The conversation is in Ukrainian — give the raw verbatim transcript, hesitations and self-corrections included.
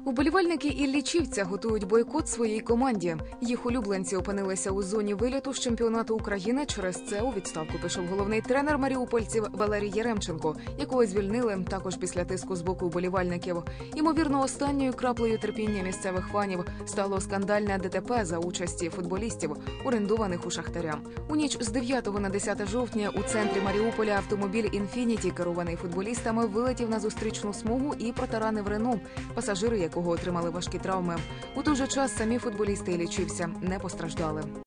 Вболівальники Іллічівця готують бойкот своїй команді. Їх улюбленці опинилися у зоні виліту з чемпіонату України. Через це у відставку пішов головний тренер маріупольців Валерій Яремченко, якого звільнили також після тиску з боку вболівальників. Ймовірно, останньою краплею терпіння місцевих фанів стало скандальне ДТП за участі футболістів, орендованих у Шахтаря. У ніч з дев'ятого на десяте жовтня у центрі Маріуполя автомобіль «Інфініті», керований футболістами, вилетів на зустрічну смугу і протаранив Рено, пасажири якого отримали важкі травми. У той же час самі футболісти Іллічівця не постраждали.